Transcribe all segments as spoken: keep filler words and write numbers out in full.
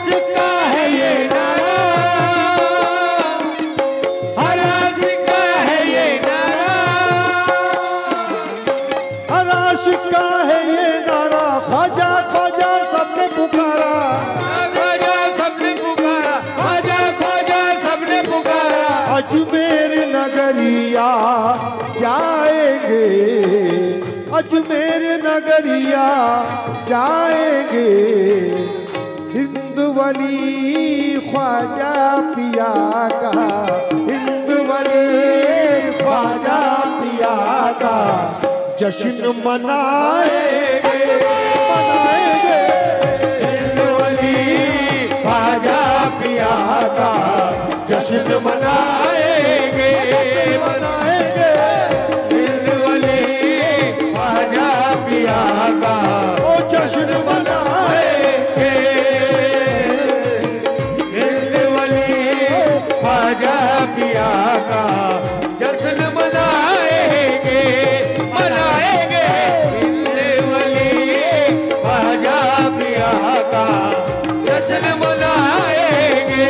आशिक का है ये नारा, हर आशिक का है ये नारा, हर आशिक का है ये नारा, ख्वाजा ख्वाजा सबने पुकारा, ख्वाजा सबने पुकारा, ख्वाजा ख्वाजा सबने पुकारा। अजमेर नगरिया जाएंगे, अजमेर नगरिया जाएंगे, हिंद वली ख्वाजा पिया का, हिंद वली ख्वाजा पिया का जश्न मनाएंगे, मनाएंगे, हिंद वली ख्वाजा पिया का जश्न मनाएंगे, मनाएंगे, हिंद वली ख्वाजा पिया का ओ जश्न मनाएंगे, हिंद वली ख्वाजा पिया का जश्न मनाएंगे, मनाएंगे, हिंद वली ख्वाजा पिया का जश्न मनाएंगे।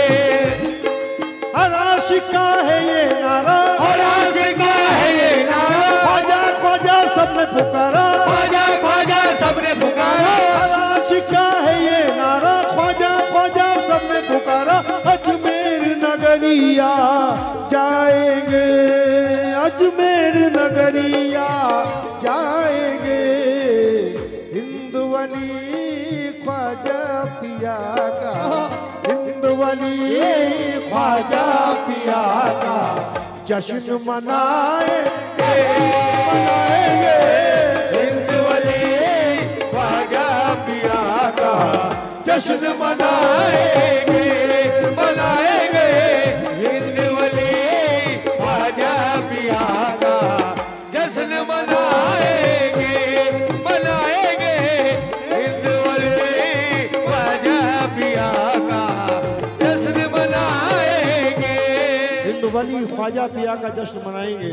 हर आशिक का है ये नारा, और आशिक का है ये नारा, ख्वाजा ख्वाजा सबने पुकारा, ख्वाजा ख्वाजा सबने पुकारा, हर आशिक का है ये नारा, ख्वाजा ख्वाजा सबने पुकारा। अजमेर नगरिया जाएंगे, अजमेर नगरिया जाएंगे, हिंद वली ख्वाजा पिया का, हिंद वली ख्वाजा पिया का जश्न मनाएंगे, मनाएंगे, हिंद वली ख्वाजा पिया का जश्न मनाएंगे, मनाएंगे, हिंद वली ख्वाजा पिया का जश्न मनाएंगे, मनाएंगे, हिंद वली ख्वाजा पिया का जश्न मनाएंगे। हिंद वली ख्वाजा पिया का जश्न मनाएंगे।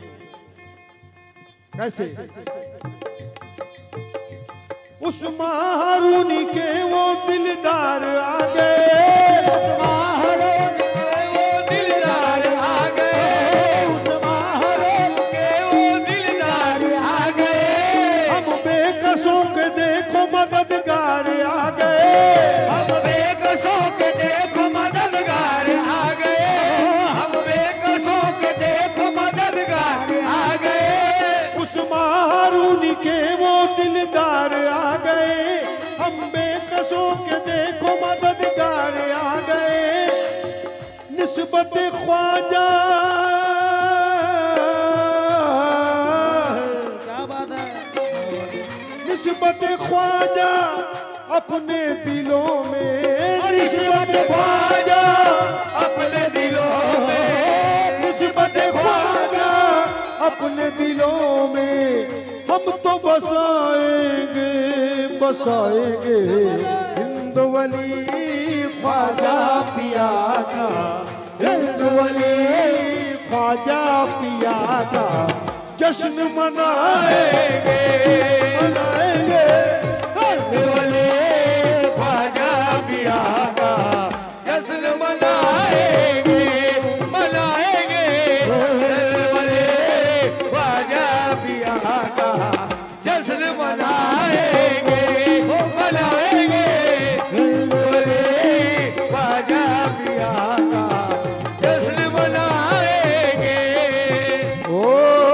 कैसे? उस महारूनी के वो दिलदार आ गए, महारून के वो दिलदार आ गए, उस महारून के वो दिलदार आ गए, हम बेकसों के देखो मददगार आ गए, हम बेकसों के देखो मददगार आ गए, हम बेकसों के देखो मददगार आ गए, उस महारूनी के वो दिलदार आ गए, हम बेकसों के देखो मददगार आ गए, निस्बत ख्वाजा, क्या बात है, निस्बत ख्वाजा अपने दिलों में, निस्बत ख्वाजा अपने दिलों में, निस्बत ख्वाजा अपने दिलों में, हम तो बसाएंगे, बसाएंगे, हिंद वली ख्वाजा पिया का, हिंद वली ख्वाजा पिया का जश्न मनाएंगे, मनाएंगे, हिंद वली ख्वाजा पिया का जश्न मनाएंगे, मनाएंगे, हिंद वली ख्वाजा पिया का जश्न मनाएंगे, मनाएंगे, हिंद वली ख्वाजा पिया का जश्न मनाएंगे। ओ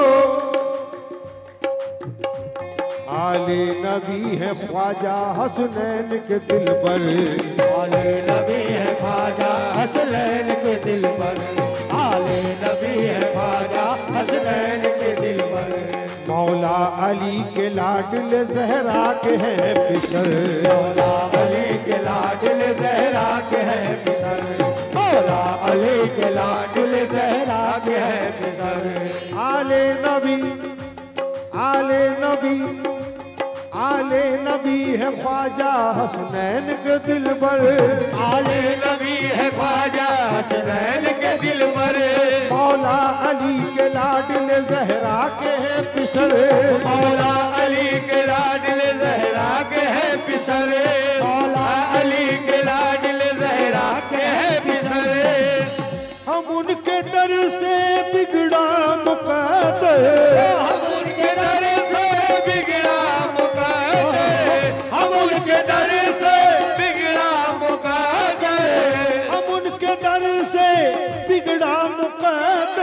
आले नबी है ख्वाजा हसनैन के दिल पर, आले नबी है ख्वाजा हसनैन के दिल पर, आले नबी है ख्वाजा हसनैन के दिल पर, मौला अली के लाडले जहरा के हैं पिसर, मौला अली के लाडले जहरा के हैं पिसर, मौला अली के लाडले जहरा के हैं पिसर, आले नबी, आले नबी, आले नबी है ख्वाजा हसनैन के दिल पर, आले नबी है ख्वाजा हसनैन के दिल पर, मौला अली के लाडले जहरा के हैं पिसर, मौला अली के लाडले जहरा के हैं पिसर, मौला अली के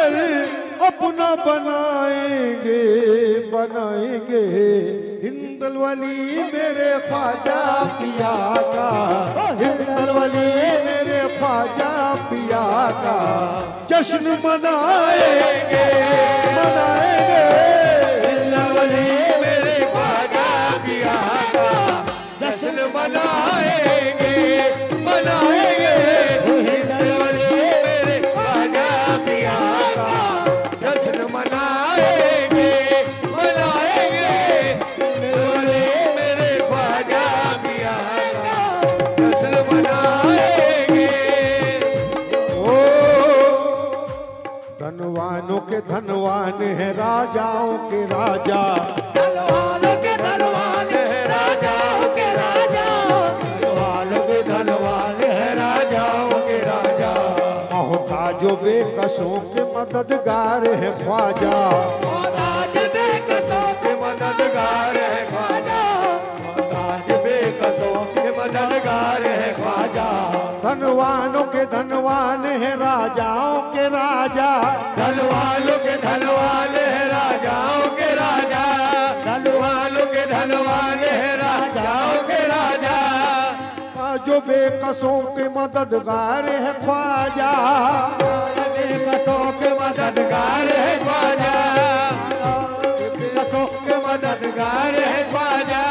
नजर अपना बनाएंगे बनाएंगे हिंदल वली मेरे ख्वाजा पिया का हिंदल वली मेरे ख्वाजा पिया का जश्न मनाएंगे मनाएंगे हिंदल वली मेरे ख्वाजा पिया का जश्न मनाएंगे मनाएंगे हिंदल वली मेरे ख्वाजा पिया का जश्न मनाएंगे मनाएंगे हिंदल वली मेरे ख्वाजा पिया का जश्न मनाएंगे। ओ धनवानों के धनवान है राजाओं के राजा धनवानों के धनवान है राजाओं के राजा धनवानों के धनवान है राजाओं के राजा मोहताजों बेकसों के मददगार है ख्वाजा मोहताज बेकसों के मददगार है ख्वाजा मोहताज बेकसों के मददगार है ख्वाजा धनवानों के धनवान है राजाओं के राजा धनवानों के धनवान है राजाओं के राजा धनवानों के धनवान है राजाओं के राजा जो बेकसों के मददगार है ख्वाजा बेकसों के मददगार है ख्वाजा बेकसों के मददगार है ख्वाजा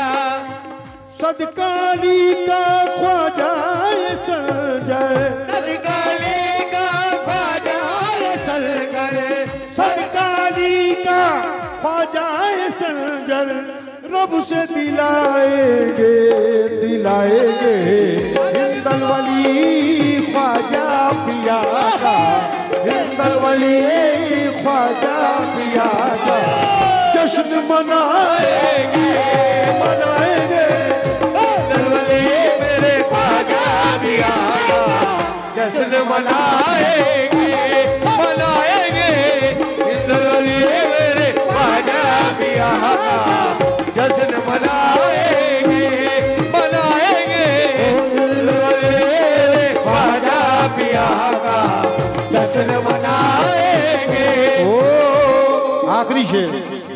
सदकाली का ख्वाजा ये संजय सदकाली का ख्वाजा ये सलगर सदकाली का ख्वाजा ये संजर रब से दिलाएंगे दिलाएंगे हिंदल वली ख्वाजा पिया का हिंदल वली ख्वाजा पिया का जश्न मनाएंगे मनाएंगे हिंदल वली मेरे ख्वाजा पिया का जश्न मनाएंगे मनाएंगे हिंदल वली मेरे ख्वाजा पिया का जश्न मनाएंगे मनाएंगे हिंदल वली मेरे ख्वाजा पिया का जश्न मनाएंगे। ओ आखिरी शेर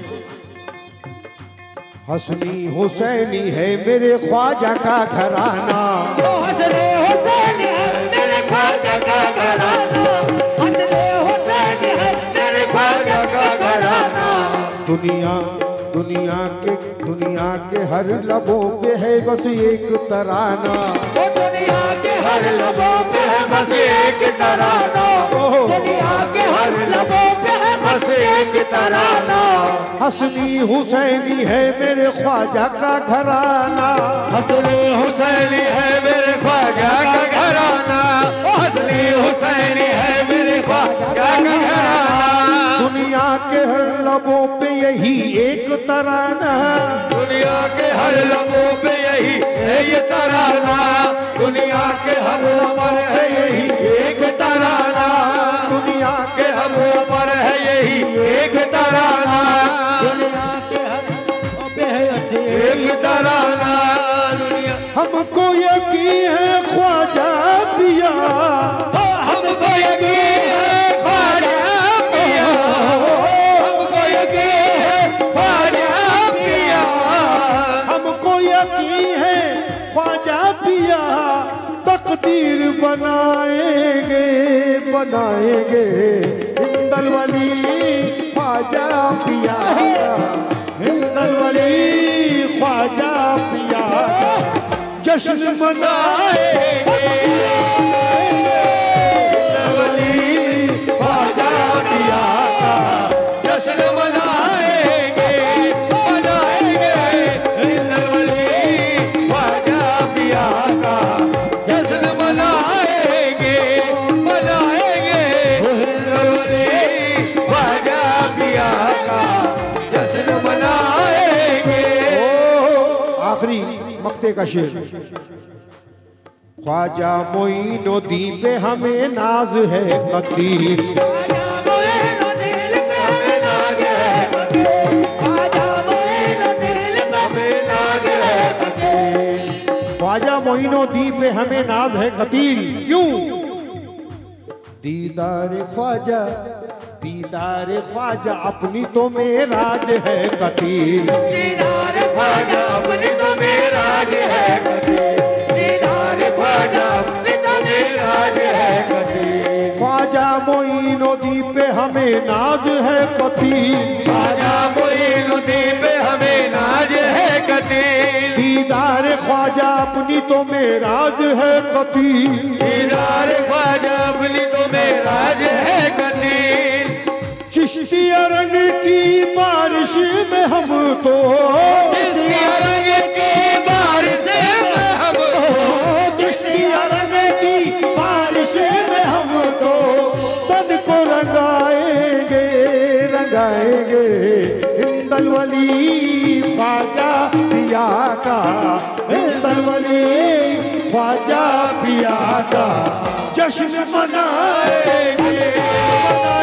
हसनी हुसैनी है मेरे ख्वाजा का घराना हसने हुसैन है मेरे ख्वाजा का घराना हसने हुसैन है मेरे ख्वाजा का घराना दुनिया दुनिया के दुनिया के हर लबों पे है बस एक तराना वो दुनिया के हर लबों पे है बस एक तराना दुनिया के हर लबों पे है बस एक तराना हसनी हुसैनी है मेरे ख्वाजा का घराना हसनी हुसैनी है मेरे ख्वाजा का घराना हसनी हुसैनी है मेरे ख्वाजा का घराना दुनिया के हर लबों पे यही एक तराना दुनिया के हर लबों पे यही है ये तराना दुनिया के हर लबर है यही एक तराना दुनिया के हर लबर है यही एक तराना दुनिया के हर पे है एक तराना दुनिया हमको यकीन है ख्वाजा पिया हमको यकीन है ख्वाजा पिया हमको यकीन है ख्वाजा पिया हमको यकीन है ख्वाजा पिया तकदीर बनाएंगे बनाएंगे हिंदल वली ख्वाजा पिया हिंदल वली ख्वाजा पिया जश्न मनाएंगे हिंदल वली ख्वाजा पिया का जश्न मनाएंगे मनाएंगे हिंदल वली ख्वाजा पिया का जश्न मनाएंगे मनाएंगे हिंदल वली ख्वाजा पिया का जश्न मनाएंगे। आखिरी मक्ते का शेर ख्वाजा मोइनुद्दीन पे हमें नाज है कदीर ख्वाजा मोइनुद्दीन पे हमें नाज है कतील क्यों दीदार ख्वाजा दीदार ख्वाजा अपनी तो मेराज है कतील, दीदार ख्वाजा अपनी तो मेराज है कतील, दीदार ख्वाजा अपनी तो मेराज है कतील। ख्वाजा मोइनुद्दीन पे हमें नाज है कतील, ख्वाजा मोइनुद्दीन पे हमें नाज है कतील। दीदार ख्वाजा अपनी तो मेराज है कतील, दीदार ख्वाजा अपनी तो मेराज है कतील। चिश्तिया रंग की बारिश में हम तो, चिश्तिया रंग की बारिश में हम तो, चिश्तिया रंग की बारिश में हम तो तन को रंगाएंगे रंगाएंगे। हिंदल वली ख्वाजा पिया का, हिंदल वली ख्वाजा पिया का जश्न मनाएंगे।